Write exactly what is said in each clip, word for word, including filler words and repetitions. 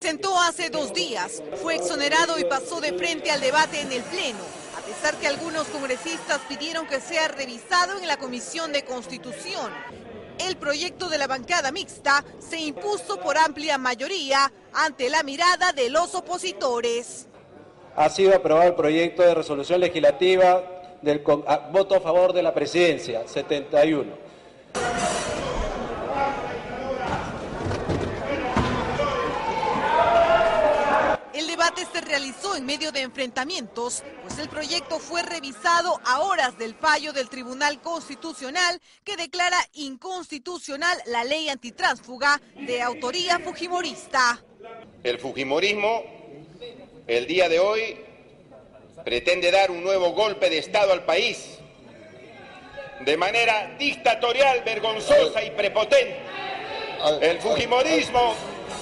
Sentó hace dos días, fue exonerado y pasó de frente al debate en el Pleno, a pesar que algunos congresistas pidieron que sea revisado en la Comisión de Constitución. El proyecto de la bancada mixta se impuso por amplia mayoría ante la mirada de los opositores. Ha sido aprobado el proyecto de resolución legislativa del voto a favor de la presidencia, setenta y uno. El debate se realizó en medio de enfrentamientos, pues el proyecto fue revisado a horas del fallo del Tribunal Constitucional que declara inconstitucional la ley antitránsfuga de autoría fujimorista. El fujimorismo, el día de hoy, pretende dar un nuevo golpe de Estado al país, de manera dictatorial, vergonzosa y prepotente. El fujimorismo...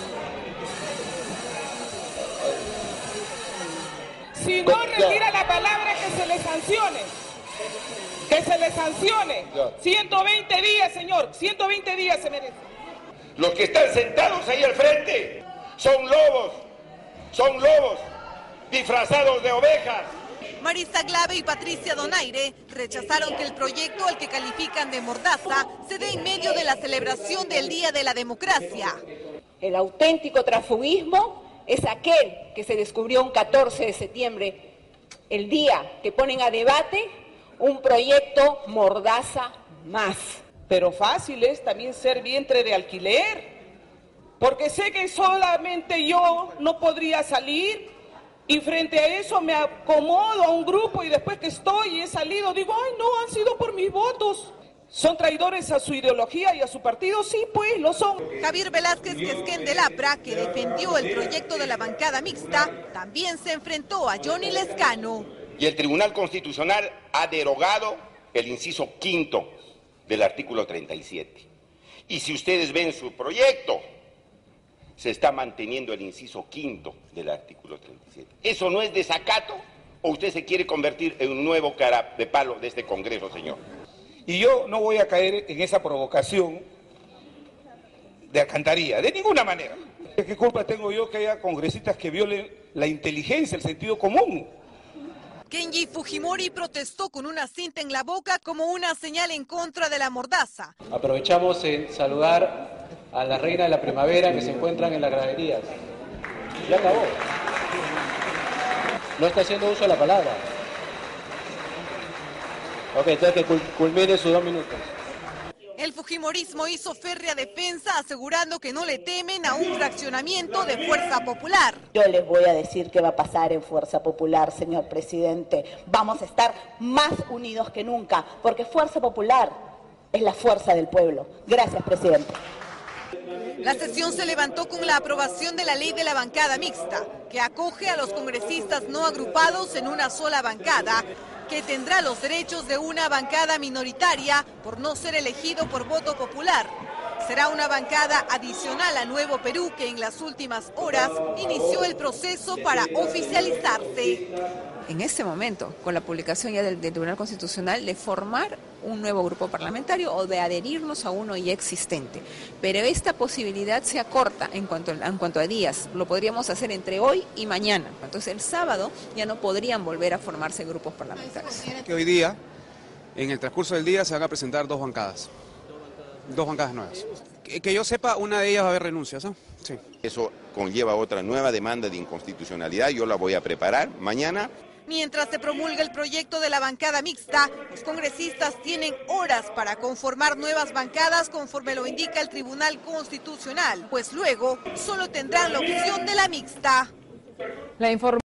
Si no retira la palabra, que se le sancione. Que se le sancione. ciento veinte días, señor. ciento veinte días se merece. Los que están sentados ahí al frente son lobos. Son lobos disfrazados de ovejas. Marisa Glave y Patricia Donaire rechazaron que el proyecto al que califican de mordaza se dé en medio de la celebración del Día de la Democracia. El auténtico transfugismo es aquel que se descubrió un catorce de septiembre, el día que ponen a debate un proyecto mordaza más. Pero fácil es también ser vientre de alquiler, porque sé que solamente yo no podría salir y frente a eso me acomodo a un grupo y después que estoy y he salido digo, ay no, han sido por mis votos. ¿Son traidores a su ideología y a su partido? Sí, pues, lo son. Javier Velázquez Quesquén de Lapra, que defendió el proyecto de la bancada mixta, también se enfrentó a Johnny Lescano. Y el Tribunal Constitucional ha derogado el inciso quinto del artículo treinta y siete. Y si ustedes ven su proyecto, se está manteniendo el inciso quinto del artículo treinta y siete. ¿Eso no es desacato o usted se quiere convertir en un nuevo cara de palo de este Congreso, señor? Y yo no voy a caer en esa provocación de alcantarilla, de ninguna manera. ¿Qué culpa tengo yo que haya congresistas que violen la inteligencia, el sentido común? Kenji Fujimori protestó con una cinta en la boca como una señal en contra de la mordaza. Aprovechamos en saludar a la reina de la primavera que se encuentran en las graderías. Ya acabó. No está haciendo uso de la palabra. Ok, entonces que culmine sus dos minutos. El fujimorismo hizo férrea defensa asegurando que no le temen a un fraccionamiento de Fuerza Popular. Yo les voy a decir qué va a pasar en Fuerza Popular, señor presidente. Vamos a estar más unidos que nunca, porque Fuerza Popular es la fuerza del pueblo. Gracias, presidente. La sesión se levantó con la aprobación de la ley de la bancada mixta, que acoge a los congresistas no agrupados en una sola bancada, que tendrá los derechos de una bancada minoritaria por no ser elegido por voto popular. Será una bancada adicional a Nuevo Perú que en las últimas horas inició el proceso para oficializarse. En este momento, con la publicación ya del, del Tribunal Constitucional, de formar un nuevo grupo parlamentario o de adherirnos a uno ya existente. Pero esta posibilidad se acorta en cuanto, en cuanto a días. Lo podríamos hacer entre hoy y mañana. Entonces el sábado ya no podrían volver a formarse grupos parlamentarios. Que hoy día, en el transcurso del día, se van a presentar dos bancadas. Dos bancadas nuevas. Que, que yo sepa, una de ellas va a haber renuncias, ¿no? Sí. Eso conlleva otra nueva demanda de inconstitucionalidad. Yo la voy a preparar mañana. Mientras se promulga el proyecto de la bancada mixta, los congresistas tienen horas para conformar nuevas bancadas conforme lo indica el Tribunal Constitucional, pues luego solo tendrán la opción de la mixta. La